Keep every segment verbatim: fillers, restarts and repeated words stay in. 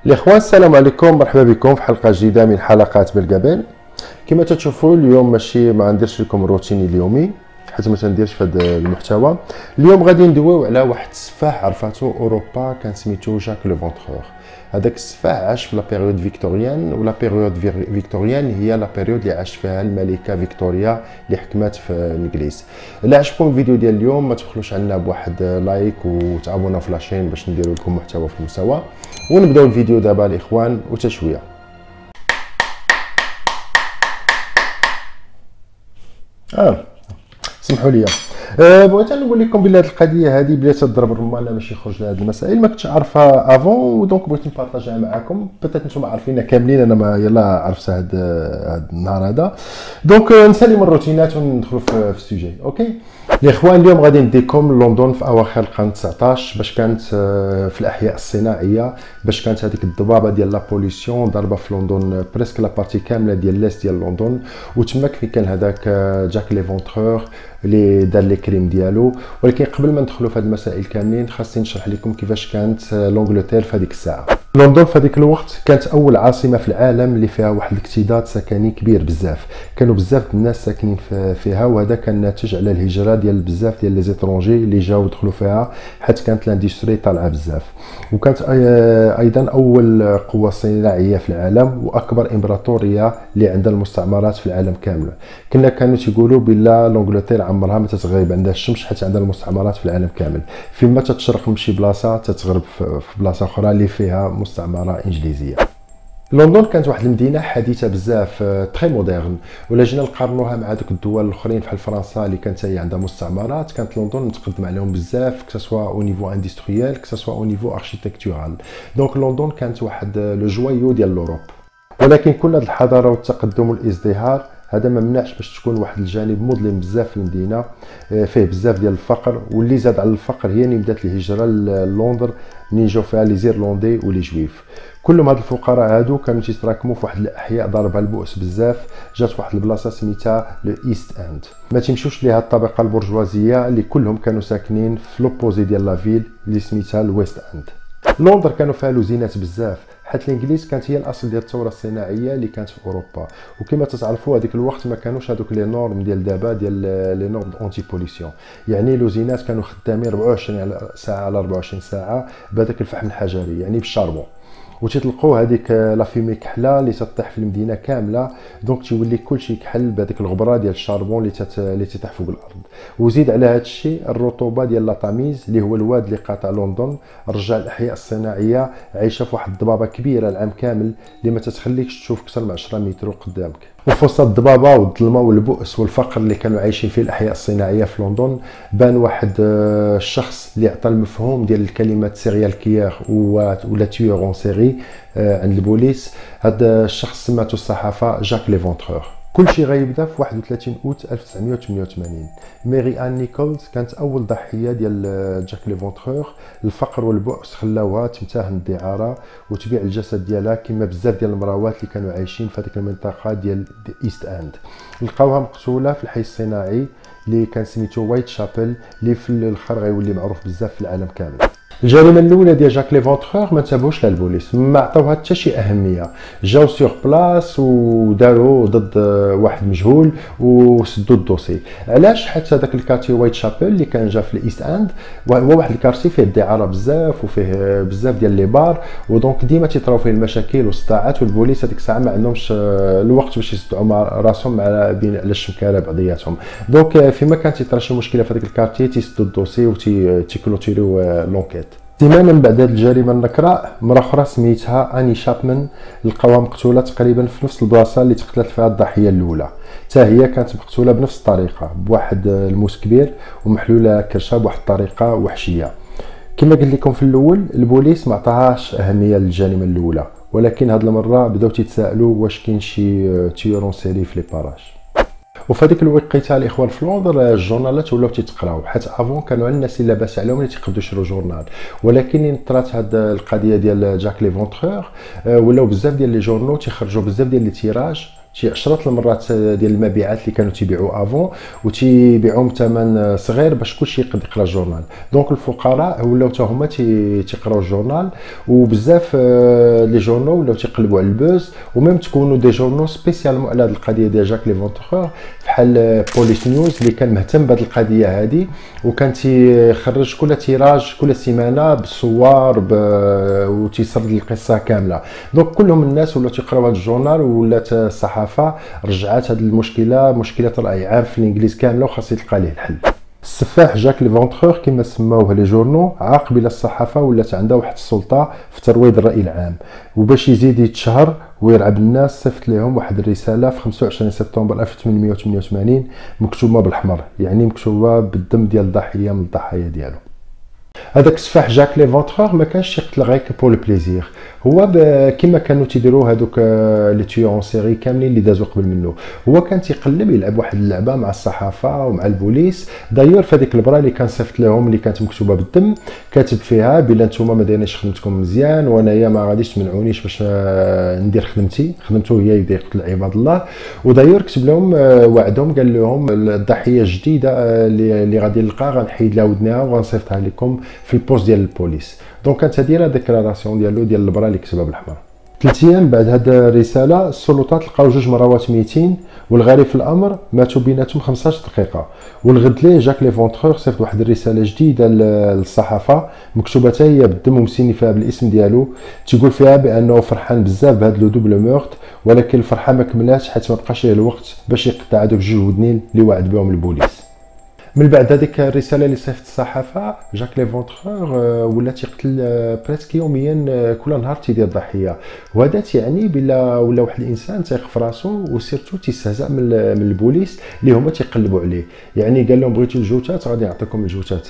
الاخوان السلام عليكم، مرحبا بكم في حلقه جديده من حلقات بالقبل. كما تشوفوا اليوم ماشي ما نديرش لكم روتيني اليومي حيت ما تنديرش في هذا المحتوى. اليوم غادي ندويو على واحد السفاح عرفاتو اوروبا كان سميتو جاك لو فونتور. هذاك السفاح عاش في لا بيريود فيكتوريان، ولا بيريود فيكتوريان هي لا بيريود اللي عاش فيها الملكه فيكتوريا اللي حكمت في الانجليز. الا عجبكم الفيديو ديال اليوم ما تبخلوش علينا بواحد لايك وتعاونوا في لاشين باش نديروا لكم محتوى في المستوى. ونبداو الفيديو دابا الاخوان وتشويه. اه سمحوا لي أه بغيت نقول لكم بلي هذه القضيه هذه بلي تضرب الرمانه ماشي يخرج لهاد المسائل ما كنتش عارفها افون، ودونك بغيت نبارطاجيها معكم. بيتيت نتوما عارفينها كاملين، انا ما يلا عرفت هاد هاد النهار هذا. دونك نسالي من الروتينات وندخلوا في السوجي. اوكي الاخوان، اليوم غادي نديكم لندن في اواخر القرن تسعطاش، باش كانت في الاحياء الصناعيه، باش كانت هذيك الضبابه ديال لا بوليسيون ضاربه في لندن بريسك لا بارتي كامله ديال لاست ديال لندن. وتماك فين كان هذاك جاك لي فونتور اللي دار لي كريم ديالو. ولكن قبل ما ندخلوا في هذه المسائل كاملين خاصني نشرح لكم كيفاش كانت لونجلتير في هذيك الساعه. لندن في هذيك الوقت كانت اول عاصمه في العالم اللي فيها واحد الاكتظاظ سكني كبير بزاف، كانوا بزاف الناس ساكنين فيها، وهذا كان ناتج على الهجره ديال بزاف ديال لي زيترونجي اللي جاو دخلوا فيها، حيت كانت لاندستري طالعه بزاف. وكانت ايضا اول قوه صناعيه في العالم واكبر امبراطوريه اللي عندها المستعمرات في العالم كامل. كنا كانوا تيقولوا بلا لونجلتير عمرها ما تتغيب عندها الشمس حيت عندها المستعمرات في العالم كامل، فيما تتشرق من شي بلاصه تتغرب في بلاصه اخرى اللي فيها مستعمره انجليزيه. لندن كانت واحد المدينه حديثه بزاف، تري مودرن. ولا جينا نقارنوها مع دوك الدول الاخرين بحال فرنسا اللي كانت هي عندها مستعمرات، كانت لندن متقدم عليهم بزاف كسوا او نيفو اندستريال كسوا او نيفو اركيتكتورال. دونك لندن كانت واحد لو جويو ديال لوروب. ولكن كل هذه الحضاره والتقدم والازدهار هذا ما منعش باش تكون واحد الجانب مظلم بزاف في المدينه، فيه بزاف ديال الفقر. واللي زاد على الفقر هي اللي بدات الهجره للندن منين جاو فيها لي زيرلندي ولي جويف. كلهم هاد الفقراء هادو كانوا تيتراكموا في واحد الاحياء ضاربها البؤس بزاف. جات واحد البلاصه سميتها لو ايست اند، ما تمشوش ليها الطبقه البرجوازيه اللي كلهم كانوا ساكنين في لوبوزي ديال لا فيل اللي سميتها الويست اند. لندن كانوا فيها لوزينات بزاف حيت الانجليز كانت هي الاصل ديال الثوره الصناعيه اللي كانت في اوروبا. وكما تعرفوا هذيك الوقت ما كانوش هذوك لي نورم ديال دابا ديال لي نورم اونتي بوليسيون، يعني لوزينات كانوا خدامين أربعة وعشرين ساعه على أربعة وعشرين ساعه بهذاك الفحم الحجري، يعني بالشاربون. وتتلقوا هذيك لا فيمي كحله اللي تطيح في المدينه كامله، دونك تيولي كلشي كحل بهذيك الغبره ديال الشاربون اللي تت... اللي تطيح فوق الارض. وزيد على هذا الشيء الرطوبه ديال لا تاميز اللي هو الواد اللي قاطع لندن رجع الاحياء الصناعيه عايشه في واحد الضبابه كبيره العام كامل اللي ما تتخليكش تشوف اكثر من عشرة متر قدامك. وفي وسط الضبابه والظلمه والبؤس والفقر اللي كانوا عايشين فيه الاحياء الصناعيه في لندن، بان واحد الشخص اللي عطى المفهوم ديال الكلمه سيريال كيير ولا تيور اون سيري عند البوليس. هذا الشخص سماته الصحافه جاك لي فونتور. كل شيء غيبدا في واحد وثلاثين اوت ألف وتسعمائة وثمانية وثمانين. ماري آن نيكولز كانت اول ضحيه ديال جاك لي فونتور. الفقر والبؤس خلاوها تمتهن الدعاره وتبيع الجسد ديالها كما بزاف ديال المراوات اللي كانوا عايشين في هذيك المنطقه ديال ايست اند. لقاوها مقتوله في الحي الصناعي اللي كان سميتو وايت شابل اللي في الاخر غيولي معروف بزاف في العالم كامل. الجريمه الاولى ديال جاك لي فونتور ما انتبهوش لها البوليس، ما عطاوها حتى شي اهميه. جاو سيغ بلاص وداروا ضد واحد مجهول وسدوا الدوسي. علاش؟ حيت هذاك الكارتي وايت شابل اللي كان جا في الايست اند هو واحد الكارتي فيه الدعاره بزاف وفيه بزاف ديال لي بار، ودونك ديما تيطراو فيه المشاكل والصداعات. والبوليس هذيك الساعه ما عندهمش الوقت باش يصدعوا مع راسهم على بين على الشمكاره بعضياتهم. دونك فيما كانت تيطرا شي مشكله في هذاك الكارتي تيسدوا الدوسي وتيكلوتيريو لونكيت. تماما بعد هذه الجريمه النكراء مرة اخرى سميتها اني شابمان لقاوها مقتوله تقريبا في نفس البلاصه اللي تقتلت فيها الضحيه الاولى. حتى هي كانت مقتوله بنفس الطريقه بواحد الموس كبير ومحلوله كرشه بواحد الطريقه وحشيه. كما قلت لكم في الاول البوليس ما عطاهاش اهميه للجريمه الاولى، ولكن هذه المره بداو تيتسائلوا واش كاين شي تيورون سيري في لي باراج. وفي هذيك الوقيته الاخوان في لندن الجورنالات ولاو تيتقراو، حيت افون كانوا الناس اللي لاباس عليهم اللي تيقدروا يشرو جورنال. ولكن طرات هاد القضيه ديال جاك لي فونتور ولاو بزاف ديال لي جورنال تيخرجوا بزاف ديال لي تيراج شي عشرات المرات ديال المبيعات اللي كانوا تيبيعوا افون وتيبيعوهم بثمن صغير باش كلشي يقدر يقرا الجورنال. دونك الفقراء ولاو حتى هما تيقراو الجورنال، وبزاف لي جورنال ولاو تيقلبوا على البوز، وميم تكونوا دي جورنال سبيسيالمون على هذه القضيه ديال جاك ليفونتور بحال بوليس نيوز اللي كان مهتم بهذه القضيه هذه، وكان تيخرج كل تيراج كل سيمانه بالصور وتيسرد القصه كامله. دونك كلهم الناس ولاو تيقراو هذا الجورنال، ولات الصحافه رجعت هذه المشكله مشكله الراي عام في الانجليز كامله وخاص يلقى ليه الحل. السفاح جاك ليفونتور كما سماوه لي جورنو عاقب الى الصحافه ولات عندها واحد السلطه في ترويض الراي العام، وباش يزيد يتشهر ويرعب الناس صيفط لهم واحد الرساله في خمسة وعشرين سبتمبر ألف وثمانمائة وثمانية وثمانين مكتوبه بالحمر، يعني مكتوبه بالدم ديال الضحيه من الضحايا ديالو. هذاك السفاح جاك ليفونتور ما كانش يقتل غير بور البليزير، هو كما كانوا تيديروا هذوك لي تيون سيري كاملين اللي دازوا قبل منه، هو كان تيقلب يلعب واحد اللعبه مع الصحافه ومع البوليس. دايور في هذيك البرا اللي كان صيفط لهم اللي كانت مكتوبه بالدم كاتب فيها بلا نتوما ما دايرينش خدمتكم مزيان وانايا ما غاديش تمنعونيش باش ندير خدمتي، خدمته هي يبدا يقتل عباد الله. ودايور كتب لهم وعدهم قال لهم الضحيه الجديده اللي غادي نلقى غنحيد لها ودنها وغنصيفطها لكم في البوست ديال البوليس. دونك كانت هذه لا ديكلاراسيون ديالو ديال البرا اللي كتبها بالحمر. ثلاث ايام بعد هذه الرساله السلطات لقاو جوج مراوات ميتين، والغريب في الامر ماتوا بيناتهم خمسطاش دقيقه. والغد ليه جاك ليفونتور صيفط واحد الرساله جديده للصحافه مكتوبه حتى هي بالدم ومسيني فيها بالاسم ديالو، تيقول فيها بانه فرحان بزاف بهذا لو دوبل مورت، ولكن الفرحه ما كملاتش حيت ما بقاش ليه الوقت باش يقطع هذوك جوج ودنين اللي وعد بهم البوليس. من بعد هذيك الرساله اللي صيفط الصحافه جاك ليفونتور ولا تيقتل بريسك يوميا كل نهار تيدير ضحيه، وهذا تيعني بلا ولا واحد الانسان تيخ في راسو وسيرتو تيستهزأ من من البوليس اللي هما تيقلبوا عليه. يعني قال لهم بغيتوا الجوتات غادي نعطيكم الجوتات،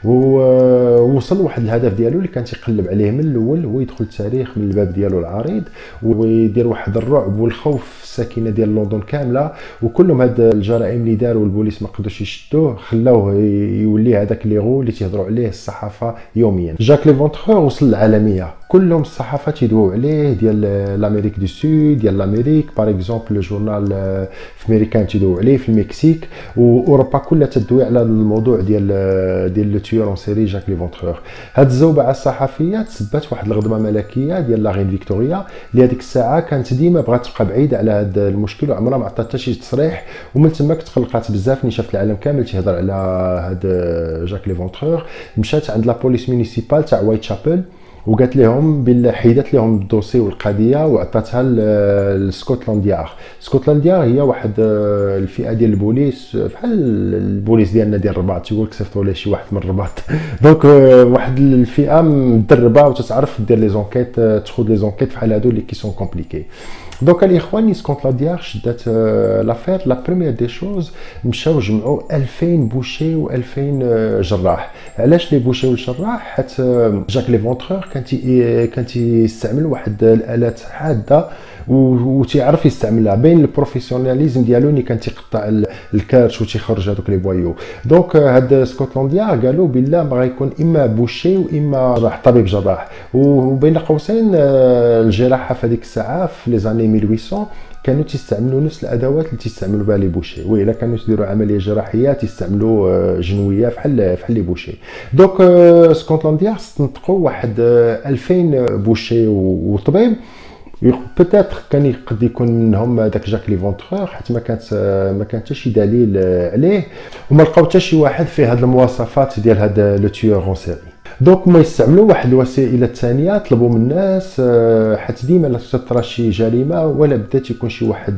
ووصل واحد الهدف ديالو اللي كان تيقلب عليه من الاول هو يدخل التاريخ من الباب ديالو العريض ويدير واحد الرعب والخوف الساكنه ديال لندن كامله. وكلهم هاد الجرائم اللي داروا البوليس ما قدروش يشدوه خلاوه يولي هذاك لي غو اللي تيهضروا عليه الصحافه يوميا. جاك ليفونتور وصل للعالميه، كلهم الصحافه تيدويو عليه ديال لامريك دو سود ديال لامريك باغ اكزومبل لو جورنال في امريكان تيدويو عليه، في المكسيك واوروبا كلها تدوي على الموضوع ديال ديال لو تيور اون سيري جاك ليفونتور. هاد الزوبعه الصحفيه تسبات واحد الغضبه ملكيه ديال لا رين فيكتوريا اللي هذيك الساعه كانت ديما بغات تبقى بعيده على هذا المشكل وعمرها ما عطات حتى شي تصريح، ومن تماك تقلقات بزاف ملي شافت العالم كامل تيهضر على هاد جاك ليفونتور. مشات عند لا بوليس مونيسيبال تاع وايت شابل وقالت لهم بلا حيدت لهم الدوسي والقضيه وعطاتها لسكوتلاند يارد. سكوتلاند يارد هي واحد الفئه ديال البوليس بحال البوليس ديالنا ديال الرباط، تيقول لك صيفطوا ليه شي واحد من الرباط. دونك واحد الفئه مدربه وتتعرف دير لي زونكيت تاخذ لي زونكيت بحال هادو اللي كي سون كومبليكي. دونك الاخوان سكوتلاند يارد شدات لافير. لا بريمير دي شوز مشاو جمعوا ألفين بوشي و ألفين جراح. علاش لي بوشي والجراح؟ حيت جاك ليفونتور كان تي كان تيستعمل واحد الالات حاده وتيعرف يستعملها بين البروفيسيوناليزم ديالو اللي كان تيقطع الكارش وتيخرج هذوك لي بوايو. دونك هاد سكوتلانديا قالوا بالله ما غيكون اما بوشي واما راح طبيب جراح. وبين قوسين الجراحه في هذيك الساعه في لي زاني ألف وثمانمائة كانوا تيستعملوا نفس الادوات اللي تيستعملوا بها لي بوشي، والا كانوا يديروا عمليه جراحيه تيستعملوا جنويه بحال بحال لي بوشي. دونك سكوتلانديا استنطقوا واحد ألفين بوشي وطبيب. بوتيتر كان يقد يكون منهم داك جاك ليفونتور حيت ما كانت ما كان حتى شي دليل عليه وما لقاو حتى شي واحد فيه هاد المواصفات ديال هاد لو تيور اون سيري. دونك ما يستعملوا واحد الوسائل الثانيه طلبوا من الناس حيت ديما لا تطرا شي جريمه ولا بدا تيكون شي واحد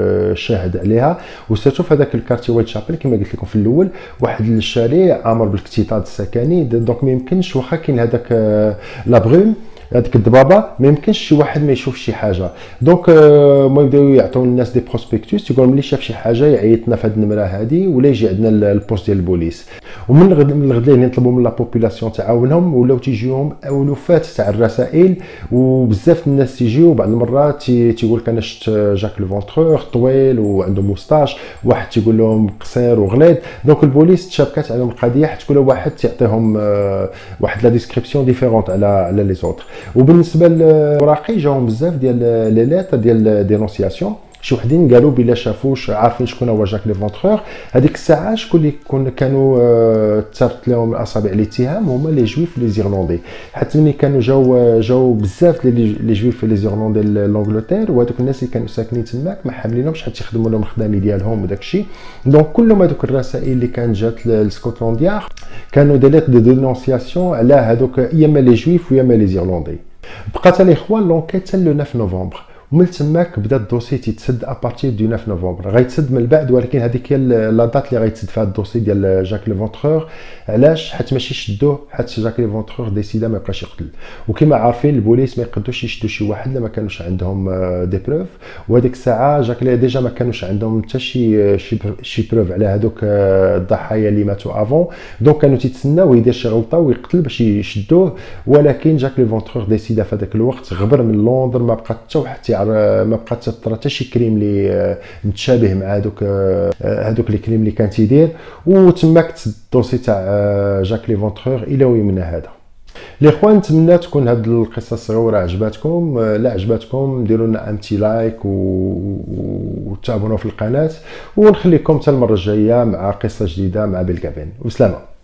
شاهد عليها. وسيرتو في هذاك الكارتي وايت شابل كما قلت لكم في الاول واحد الشارع عامر بالاكتظاظ السكني. دونك ما يمكنش واخا كاين هذاك لا بروم هذيك الضبابه ما يمكنش شي واحد ما يشوف شي حاجه. دونك ما يبداو يعطيو الناس دي بروسبكتوس تيقول ملي شاف شي حاجه يعيط لنا في هذه النمره هذه ولا يجي عندنا البوست ديال البوليس. ومن الغد من الغد ليه نطلبوا من لا بوبولاسيون تعاونهم ولاو تيجيهم الوفات تاع الرسائل وبزاف الناس تيجيو. بعض المرات تيقول لك انا شفت جاك ليفونتور طويل وعنده موستاش، واحد تيقول لهم قصير وغليظ. دونك البوليس تشابكات عليهم القضيه حيت كل واحد تيعطيهم واحد لا ديسكريبسيون ديفيرونت على على لي زوتر. وبالنسبه للوراقي جاهم بزاف ديال لي ليتر ديال دينونسياسيون شي وحدين قالوا بلا شافوش عارفين شكون هو جاك ليفونتور. هذيك الساعه شكون اللي كون كانوا آه تثبت لهم اصابع الاتهام هما لي جويف لي زيرلندي، حتى ملي كانوا جاو جاو بزاف لي جويف لي زيرلندي لانجلتير، وهذوك الناس اللي كانوا ساكنين تماك ما حاملينهمش حتى يخدموا لهم الخدامي ديالهم وداك الشيء. دونك كلهم هذوك الرسائل اللي كانت جات لسكوتلنديا كانوا دي ليتر دو دينونسياسيون على هذوك يا اما لي جويف ويا اما لي زيرلندي. بقات الاخوان لونكيت حتى لو تسعة نوفمبر، ومن تماك بدا الدوسي تيتسد ابارتير دو تسعة نوفمبر، غيتسد من بعد، ولكن هذيك هي لا دات اللي غيتسد فيها الدوسي ديال جاك ليفونتور. علاش؟ حيت ماشي شدوه، حيت جاك ليفونتور ديسيدا ما يبقاش يقتل، وكما عارفين البوليس ما يقدوش يشدوا شي واحد لما كانوش عندهم دي بروف، وهذيك الساعه جاك لي ديجا ما كانوش عندهم حتى شي شي بروف على هذوك الضحايا اللي ماتوا افون. دونك كانوا تيتسناو يدير شي غلطه ويقتل باش يشدوه، ولكن جاك ليفونتور ديسيدا في هذاك الوقت غبر من لندن، ما بقى حتى واحد ما بقات تطرى حتى شي كريم اللي متشابه مع هذوك هذوك لي كريم اللي كان تيدير، وتماك تسد الدوسي تاع جاك ليفونتور الى يومنا هذا. الاخوان نتمنى تكون هاد القصه الصغيره عجباتكم، لا عجباتكم ديروا لنا امتي لايك وتابعونا في القناه، ونخليكم حتى المره الجايه مع قصه جديده مع بلكابين. وسلامه.